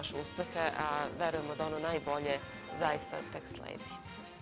naše uspehe, a verujemo da ono najbolje zaista tek sledi.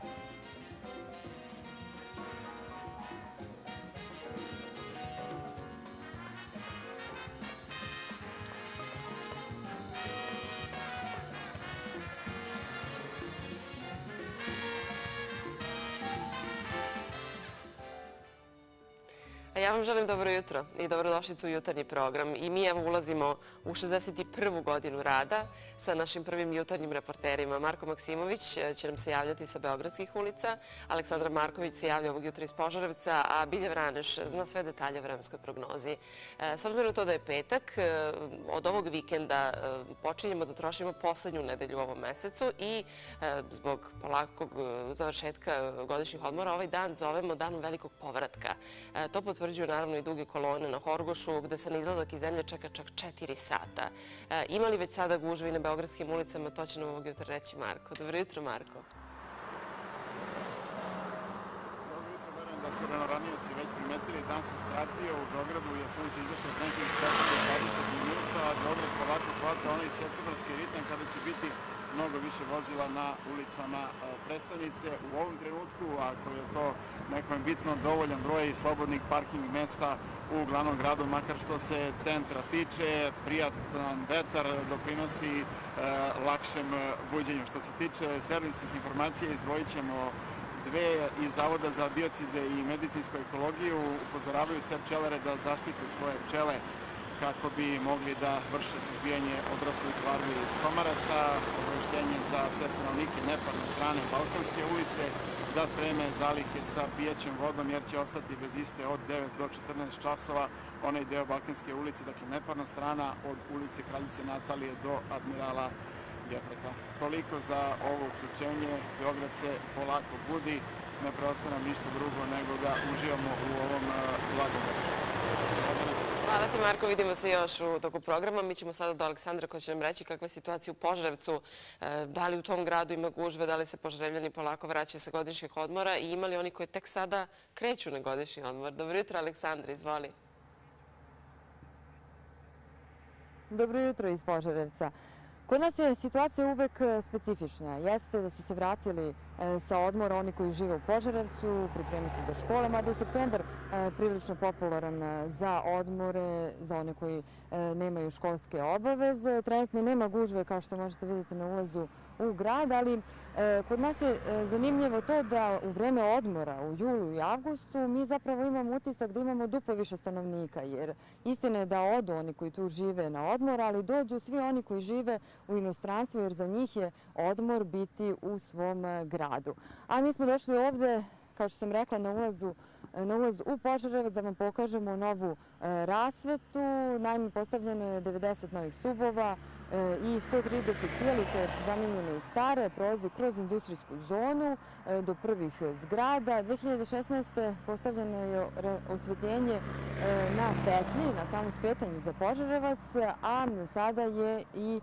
Ja vam želim dobro jutro i dobrodošlicu u jutarnji program. I mi evo ulazimo u 61. godinu rada sa našim prvim jutarnjim reporterima. Marko Maksimović će nam se javljati sa Beogradskih ulica, Aleksandra Marković se javlja ovog jutra iz Požarevca, a Bilja Vraneš zna sve detalje o vremenskoj prognozi. S obzirom na to da je petak, od ovog vikenda počinjemo da trošimo poslednju nedelju u ovom mesecu i zbog polakog završetka godišnjih odmora ovaj dan zovemo danom velikog povratka. To potvrđuju naravno i duge kolone na Horgošu, gde se na izlazak iz zemlje čeka čak 4 sata. Ima li već sada gužve i na beogradskim ulicama? To će nam ovog jutra reći Marko. Dobro jutro, Marko. Dobro jutro, verujem da su ranoranioci već primetili. Dan se skratio, u Beogradu je sunce izašlo od nekih 15-20 minuta, a Beograd polako hvata onaj septembarski ritam kada će biti mnogo više vozila na ulicama prestonice. U ovom trenutku, ako je to nekome bitno, dovoljan broj slobodnih parking mesta u glavnom gradu, makar što se centra tiče. Prijatan vetar doprinosi lakšem buđenju. Što se tiče servisnih informacija, izdvojit ćemo dve iz Zavoda za biocide i medicinsku ekologiju. Upozoravaju sve pčelare da zaštite svoje pčele kako bi mogli da vrše suzbijanje odraslih larvi komaraca. Obaveštenje za sve stanovnike Neparne strane Balkanske ulice da spreme zalihe sa pijaćom vodom, jer će ostati bez iste od 9 do 14 časova. Onaj deo Balkanske ulice, dakle Neparna strana, od ulice Kraljice Natalije do Admirala Gepreta. Toliko za ovo uključenje. Beograd se polako budi. Ne preostaje nam ništa drugo nego da uživamo u ovom blagom večeru. Hvala ti, Marko. Vidimo se još u toku programa. Mi ćemo sada do Aleksandra koji će nam reći kakva je situacija u Požarevcu. Da li u tom gradu ima gužve, da li se Požarevljani polako vraćaju sa godišnjih odmora i ima li oni koji tek sada kreću na godišnji odmor. Dobro jutro, Aleksandra, izvoli. Dobro jutro iz Požarevca. Kod nas je situacija uvek specifična. Jeste da su se vratili sa odmora oni koji žive u Požarevcu, pripremaju se za škole, mada je septembar prilično popularan za odmore, za one koji nemaju školske obaveze. Trenutno nema gužve, kao što možete vidjeti na ulazu u grad, ali kod nas je zanimljivo to da u vreme odmora u julu i avgustu mi zapravo imamo utisak da imamo duplo više stanovnika, jer istina je da odu oni koji tu žive na odmor, ali dođu svi oni koji žive u inostranstvu, jer za njih je odmor biti u svom gradu. A mi smo došli ovde, kao što sam rekla, na ulaz u Požarevac da vam pokažemo novu rasvetu. Naime, postavljeno je 90 novih stubova i 130 cijelica, jer su zamijenjene i stare, prolazi kroz industrijsku zonu do prvih zgrada. 2016. postavljeno je osvetljenje na petlji, na samom skretanju za Požarevac, a sada je i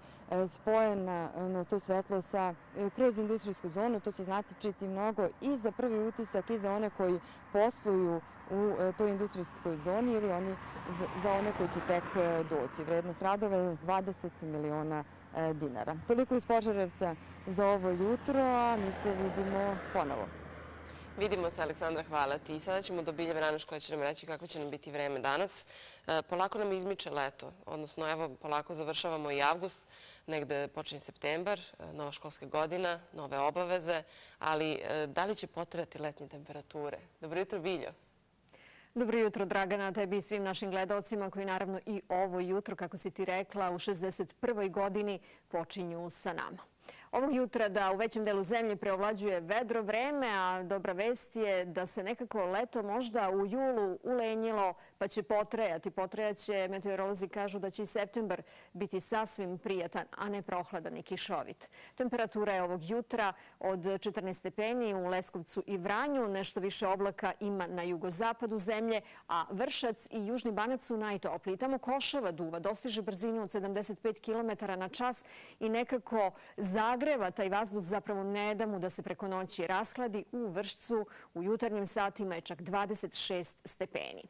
spojeno to svetlo kroz industrijsku zonu. To će značiti mnogo i za prvi utisak i za one koji posluju u toj industrijskoj zoni ili za one koji će tek doći. Vrednost radova je 20 miliona dinara. Toliko iz Požarevca za ovo jutro, a mi se vidimo ponovo. Vidimo se, Aleksandra, hvala ti. Sada ćemo do Bilje Vraneš koja će nam reći kako će nam biti vreme danas. Polako nam izmiče leto, odnosno evo polako završavamo i avgust, negde počinje septembar, nova školska godina, nove obaveze, ali da li će potrajati letnje temperature? Dobro jutro, Biljo. Dobro jutro, Dragana, tebi i svim našim gledalcima koji naravno i ovo jutro, kako si ti rekla, u 61. godini počinju sa nama. Ovog jutra da u većem delu zemlje preovlađuje vedro vreme, a dobra vest je da se nekako leto možda u julu ulenjilo pa će potrajati. Potrajaće, meteorolozi kažu da će i septembar biti sasvim prijatan, a ne prohladan i kišovit. Temperatura je ovog jutra od 14 stepeni u Leskovcu i Vranju, nešto više oblaka ima na jugozapadu zemlje, a Vršac i Južni Banac su najtopliji. Tamo Košava duva, dostiže brzinu od 75 km na čas i nekako zagreva taj vazduh, zapravo ne da mu da se preko noći rashladi. U Vršcu u jutarnjim satima je čak 26 stepeni.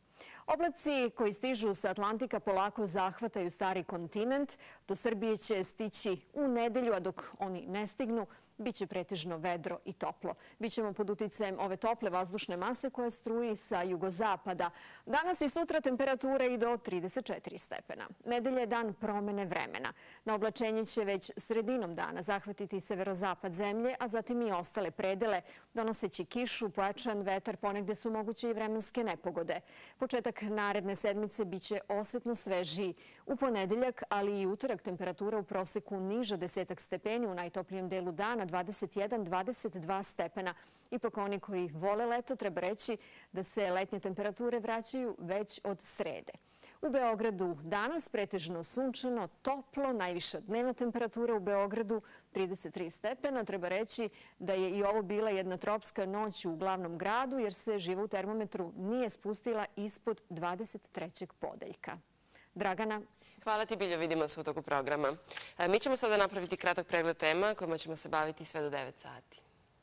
Oblaci koji stižu sa Atlantika polako zahvataju stari kontinent. Do Srbije će stići u nedelju, a dok oni ne stignu, biće pretežno vedro i toplo. Bićemo pod uticajem ove tople vazdušne mase koja struji sa jugozapada. Danas i sutra temperature i do 34 stepena. Nedelja je dan promene vremena. Na oblačenje će već sredinom dana zahvatiti severozapad zemlje, a zatim i ostale predele, donoseći kišu, pojačan vetar, ponegde su moguće i vremenske nepogode. Početak naredne sedmice biće osetno svežiji. U ponedeljak, ali i utorak temperatura u proseku niža 10 stepeni, u najtoplijem delu dana 21-22 stepena. Ipak oni koji vole leto treba reći da se letnje temperature vraćaju već od srede. U Beogradu danas pretežno sunčano, toplo, najviša dnevna temperatura u Beogradu 33 stepena. Treba reći da je i ovo bila jedna tropska noć u glavnom gradu jer se živa u termometru nije spustila ispod 23. podeljka. Dragana. Hvala ti, Biljo. Vidimo se u toku programa. Mi ćemo sada napraviti kratak pregled tema kojima ćemo se baviti sve do 9 sati.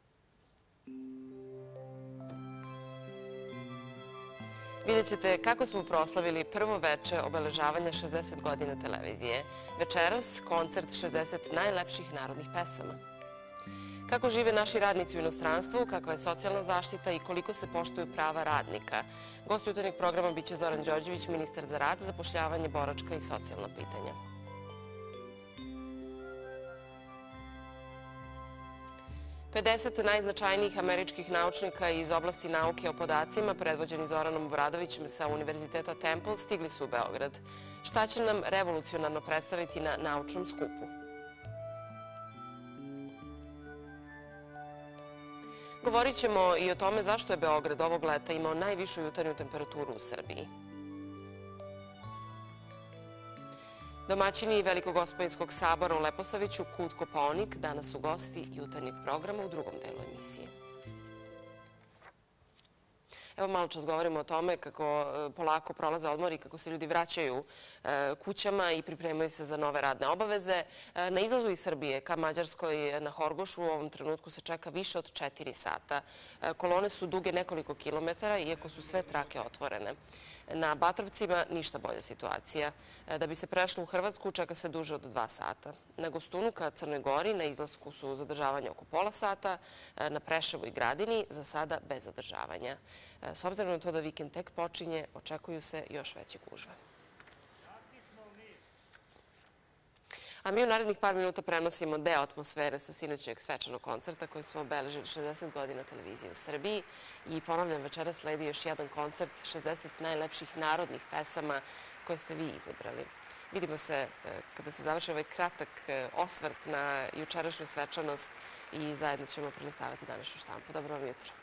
Vidjet ćete kako smo proslavili prvo veče obeležavanja 60 godina televizije. Večeras koncert 60 najlepših narodnih pesama. Kako žive naši radnici u inostranstvu, kakva je socijalna zaštita i koliko se poštuju prava radnika. Gost jutarnjeg programa biće Zoran Đorđević, ministar za rad, zapošljavanje, boračka i socijalna pitanja. Pedeset najznačajnijih američkih naučnika iz oblasti nauke o podacima, predvođeni Zoranom Obradovićem sa Univerziteta Temple, stigli su u Beograd. Šta će nam revolucionarno predstaviti na naučnom skupu? Govorit ćemo i o tome zašto je Beograd ovog leta imao najvišu jutarnju temperaturu u Srbiji. Domaćini Velikogospojinskog sabora u Leposaviću, Kud Kopaonik, danas su gosti jutarnjeg programa u drugom delu emisije. Evo malo čas govorimo o tome kako polako prolaze odmori, kako se ljudi vraćaju kućama i pripremaju se za nove radne obaveze. Na izlazu iz Srbije ka Mađarskoj na Horgošu u ovom trenutku se čeka više od 4 sata. Kolone su duge nekoliko kilometara, iako su sve trake otvorene. Na Batrovcima ništa bolja situacija. Da bi se prešlo u Hrvatsku čeka se duže od 2 sata. Na Gostunu ka Crnoj Gori na izlasku su zadržavanja oko pola sata, na Preševu i Gradini za sada bez zadržavanja. S obzirom na to da vikend tek počinje, očekuju se još veće gužve. A mi u narednih par minuta prenosimo deo atmosfere sa sinoćnjeg svečanog koncerta koji su obeležili 60 godina televizije u Srbiji. I ponavljam, večeras sledi još jedan koncert 60 najlepših narodnih pesama koje ste vi izabrali. Vidimo se kada se završi ovaj kratak osvrt na jučerašnju svečanost i zajedno ćemo prelistavati današnju štampu. Dobro vam jutro.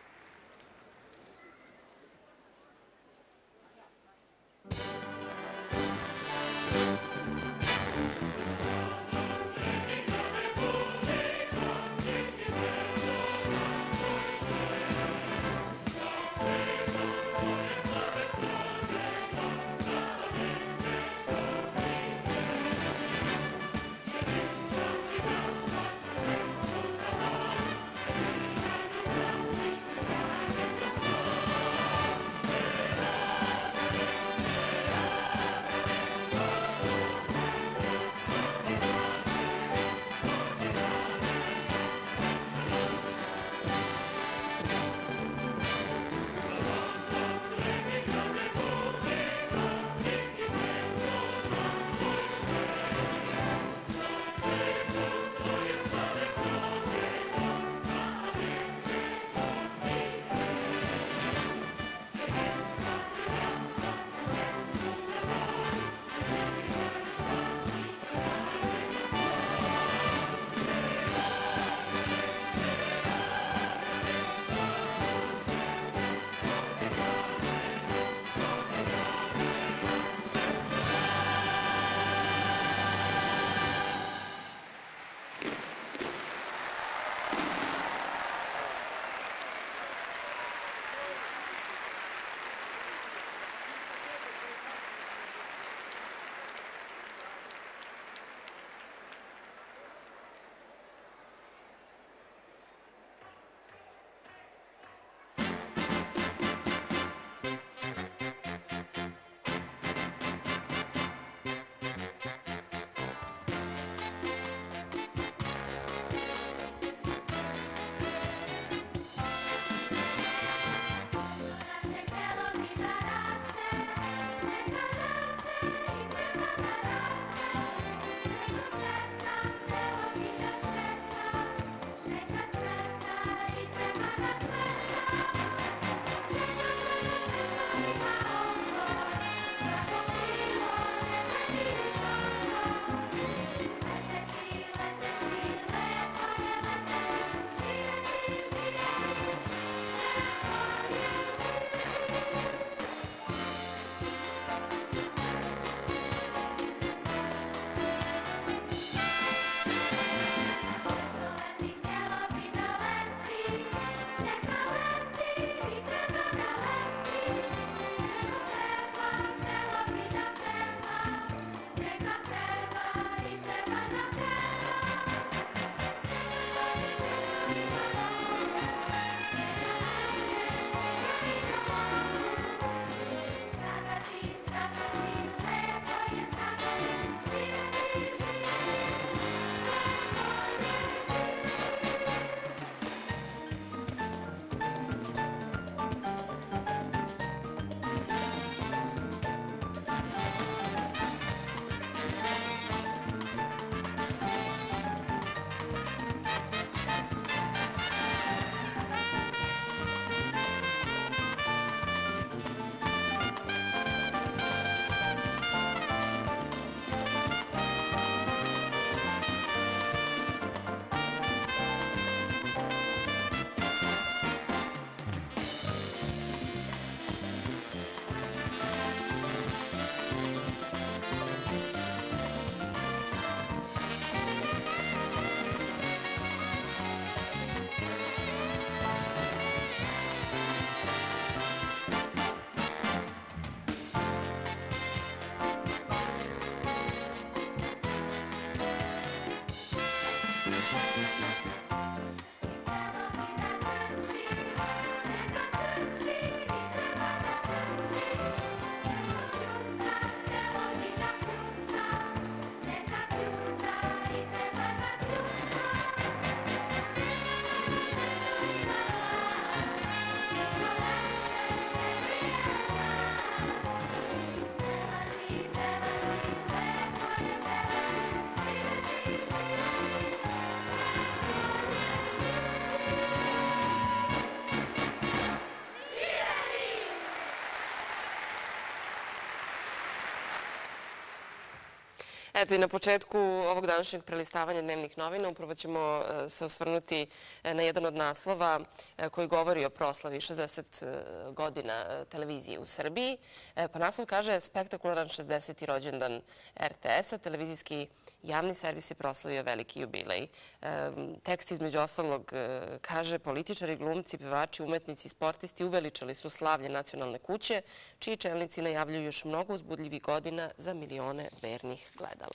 Eto i na početku ovog današnjeg prelistavanja dnevnih novina upravo ćemo se osvrnuti na jedan od naslova koji govori o proslavi 60 godina televizije u Srbiji. Pa naslov kaže spektakularan 60. rođendan RTS-a, televizijski javni servis je proslavio veliki jubilej. Tekst između ostalog kaže političari, glumci, pevači, umetnici, sportisti uveličali su slavlje nacionalne kuće, čiji čelnici najavljuju još mnogo uzbudljivih godina za milione vernih gledalaca.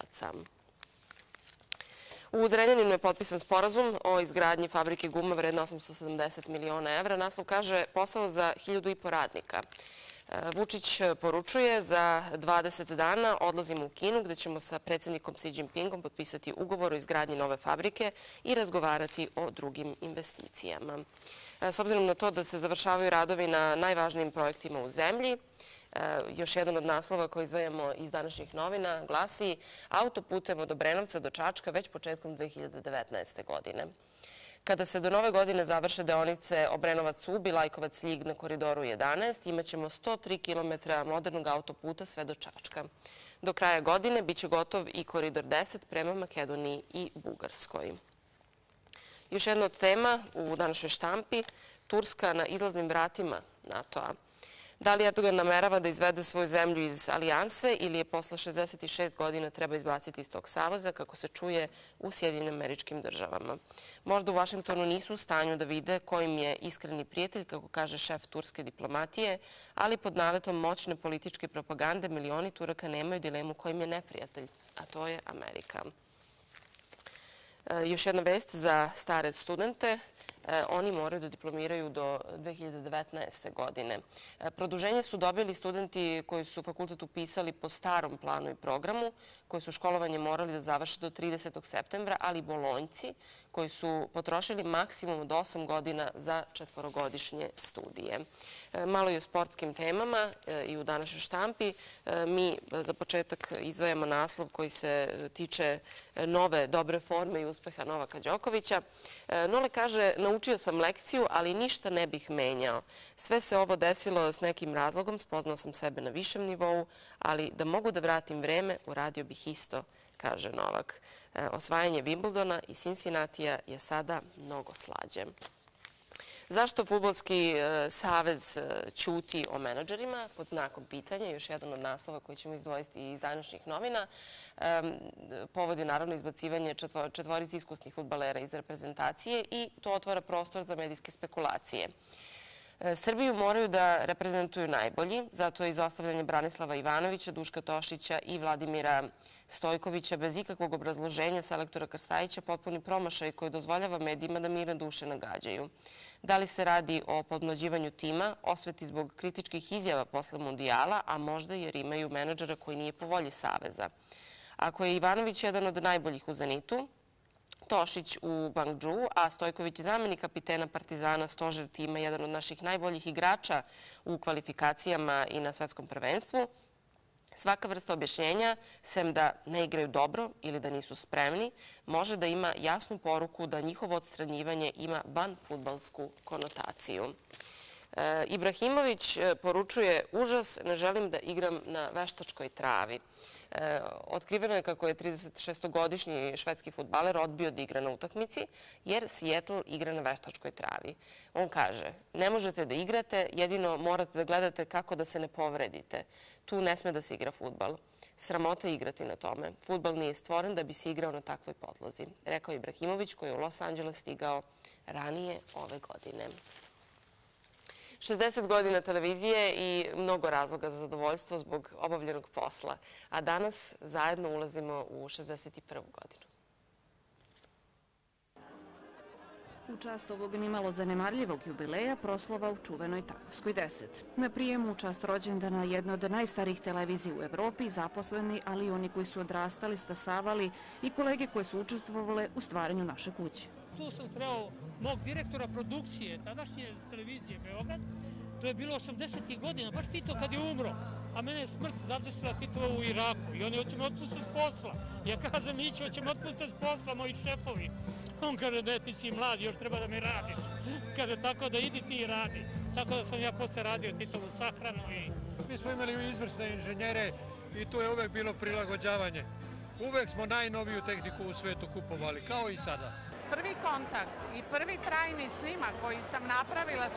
U Zrenjaninu je potpisan sporazum o izgradnji fabrike guma vredno 870 miliona evra. Naslov kaže posao za 1.500 radnika. Vučić poručuje za 20 dana odlazimo u Kinu gde ćemo sa predsjednikom Xi Jinpingom potpisati ugovor o izgradnji nove fabrike i razgovarati o drugim investicijama. S obzirom na to da se završavaju radovi na najvažnijim projektima u zemlji, još jedan od naslova koji izdvajamo iz današnjih novina glasi autoputem od Obrenovca do Čačka već početkom 2019. godine. Kada se do nove godine završe deonice Obrenovac-Ub i Lajkovac-Ljig na koridoru 11, imaćemo 103 km modernog autoputa sve do Čačka. Do kraja godine biće gotov i koridor 10 prema Makedoniji i Bugarskoj. Još jedna od tema u današnjoj štampi, Turska na izlaznim vratima NATO-a. Da li Erdogan namerava da izvede svoju zemlju iz alijanse ili je posle 66 godina treba izbaciti iz tog savoza, kako se čuje u Sjedinjenim Američkim Državama. Možda u Vašingtonu nisu u stanju da vide kojim je iskreni prijatelj, kako kaže šef turske diplomatije, ali pod naletom moćne političke propagande milioni Turaka nemaju dilemu kojim je neprijatelj, a to je Amerika. Još jedna vest za stare studente. Oni moraju da diplomiraju do 2019. godine. Produženje su dobili studenti koji su fakultet upisali po starom planu i programu, koji su školovanje morali da završe do 30. septembra, ali bolonjci koji su potrošili maksimum od 8 godina za 4-godišnje studije. Malo i o sportskim temama i u današnjoj štampi. Mi za početak izdvajamo naslov koji se tiče nove dobre forme i uspeha Novaka Đokovića. Nole kaže, naučio sam lekciju, ali ništa ne bih menjao. Sve se ovo desilo s nekim razlogom, spoznao sam sebe na višem nivou, ali da mogu da vratim vreme, uradio bih isto, kaže Novak. Osvajanje Wimbledona i Cincinnatija je sada mnogo slađe. Zašto Fudbalski savez ćuti o menadžerima? Pod znakom pitanja, još jedan od naslova koji ćemo izdvojiti iz današnjih novina. Povod je naravno izbacivanje četvorici iskusnih fudbalera iz reprezentacije i to otvara prostor za medijske spekulacije. Srbiju moraju da reprezentuju najbolji, zato je izostavljanje Branislava Ivanovića, Duška Tošića i Vladimira Stojkovića bez ikakvog obrazloženja selektora Krstajića potpuni promašaj koji dozvoljava medijima da mirne duše nagađaju. Da li se radi o podmlađivanju tima, osveti zbog kritičkih izjava posle mundijala, a možda jer imaju menadžera koji nije po volji saveza. Ako je Ivanović jedan od najboljih u Zenitu, Tošić u Guangzhou, a Stojković zamenik kapitena Partizana, stožer tima, jedan od naših najboljih igrača u kvalifikacijama i na svetskom prvenstvu, svaka vrsta objašnjenja, sem da ne igraju dobro ili da nisu spremni, može da ima jasnu poruku da njihovo odstranjivanje ima vanfudbalsku konotaciju. Ibrahimović poručuje užas, ne želim da igram na veštačkoj travi. Otkriveno je kako je 36-godišnji švedski fudbaler odbio da igra na utakmici jer Seattle igra na veštačkoj travi. On kaže, ne možete da igrate, jedino morate da gledate kako da se ne povredite. Tu ne sme da se igra fudbal. Sramota je igrati na tome. Fudbal nije stvoren da bi se igrao na takvoj podlozi, rekao Ibrahimović koji je u Los Angeles stigao ranije ove godine. 60 godina televizije i mnogo razloga za zadovoljstvo zbog obavljenog posla. A danas zajedno ulazimo u 61. godinu. U čast ovog nimalo zanemarljivog jubileja proslava u čuvenoj Takovskoj 10. Na prijemu u čast rođendana jedne od najstarijih televizija u Evropi, zaposleni, ali i oni koji su odrastali, stasavali i kolege koje su učestvovale u stvaranju naše kuće. Tu sam sreo mog direktora produkcije tadašnje televizije Beograd. To je bilo 80. godina, baš Tito kad je umro. A mene je smrt zadesila Titova u Iraku i oni hoće me otpustiti s posla. Ja kažem, Mićo, hoće me otpustiti s posla, moji šefovi. On kaže, ne, ti si mlad, još treba da mi radiš. Kaže, tako da idi ti i radi. Tako da sam ja posle radio Titovu sahranu i... Mi smo imali izvrsne inženjere i tu je uvek bilo prilagođavanje. Uvek smo najnoviju tehniku u svetu kupovali, kao i sada. Prvi kontakt i prvi trajni snimak koji sam napravila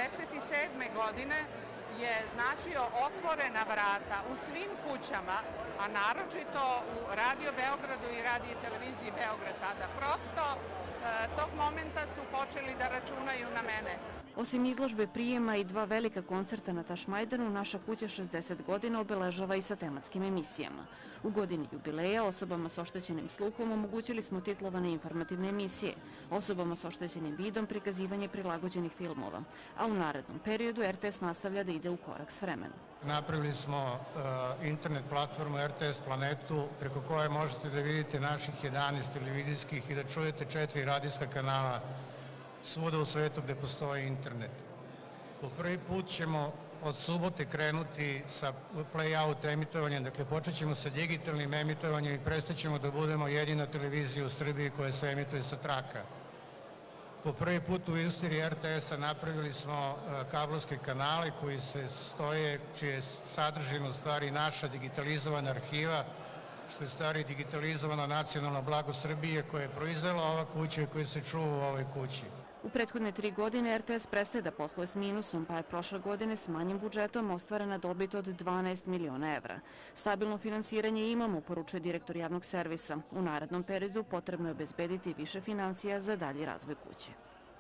77. godine je značio otvorena vrata u svim kućama, a naročito u Radio Beogradu i Radio televiziji Beograd tada. Prosto tog momenta su počeli da računaju na mene. Osim izložbe prijema i dva velika koncerta na Tašmajdanu, naša kuća 60 godina obeležava i sa tematskim emisijama. U godini jubileja osobama s oštećenim sluhom omogućili smo titlovane informativne emisije, osobama s oštećenim vidom prikazivanje prilagođenih filmova, a u narednom periodu RTS nastavlja da ide u korak s vremenom. Napravili smo internet platformu RTS Planetu, preko koje možete da vidite naših 11 televizijskih i da čujete 4 radijska kanala svuda u svetu gde postoji internet. Po prvi put ćemo od subote krenuti sa play-out emitovanjem, dakle počet ćemo sa digitalnim emitovanjem i prestaćemo da budemo jedina televizija u Srbiji koja se emituje sa traka. Po prvi put u istoriji RTS-a napravili smo kablovske kanale koji se stoje, čije je sadržina u stvari naša digitalizovana arhiva, što je stvari digitalizovano nacionalno blago Srbije koje je proizvela ova kuća i koje se čuva u ovoj kući. U prethodne 3 godine RTS prestaje da posluje s minusom, pa je prošle godine s manjim budžetom ostvarena dobit od 12 miliona evra. Stabilno finansiranje imamo, poručuje direktor javnog servisa. U narednom periodu potrebno je obezbediti više finansija za dalji razvoj kuće.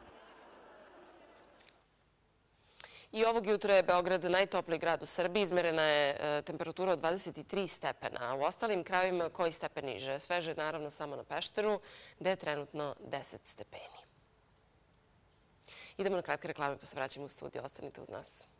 I ovog jutra je Beograd najtopliji grad u Srbiji. Izmerena je temperatura od 23 stepena, a u ostalim krajevima koji stepen niže. Sveže je naravno samo na Pešteru, gde je trenutno 10 stepeni. Idemo na kratke reklame pa se vraćamo u studio. Ostanite uz nas.